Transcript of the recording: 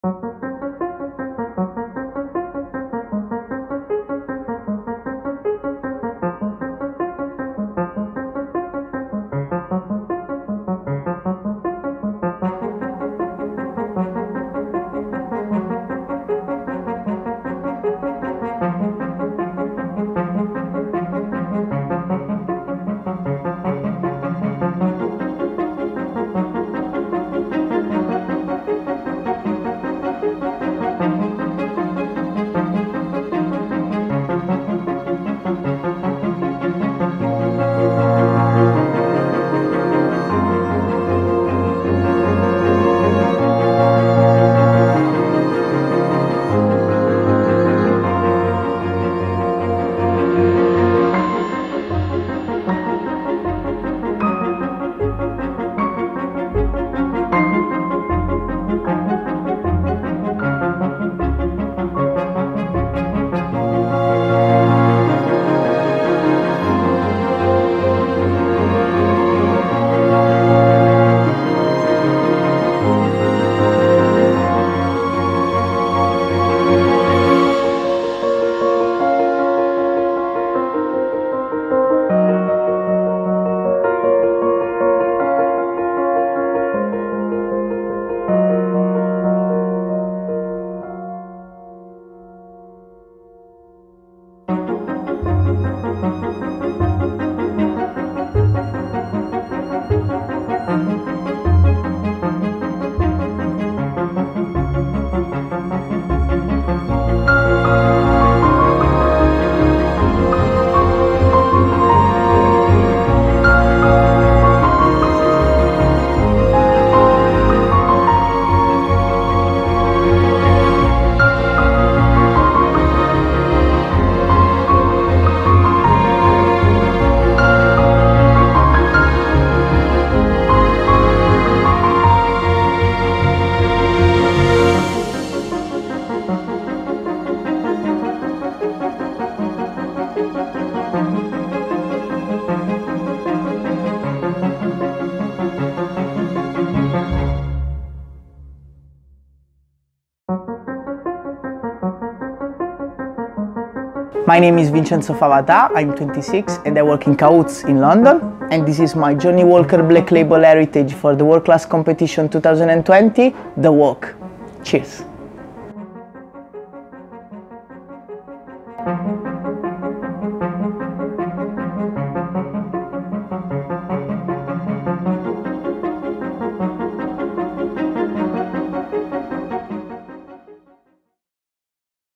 My name is Vincenzo Favatà, I'm 26 and I work in Cahoots in London, and this is my Johnnie Walker Black Label Heritage for the World Class Competition 2020, The Walk. Cheers!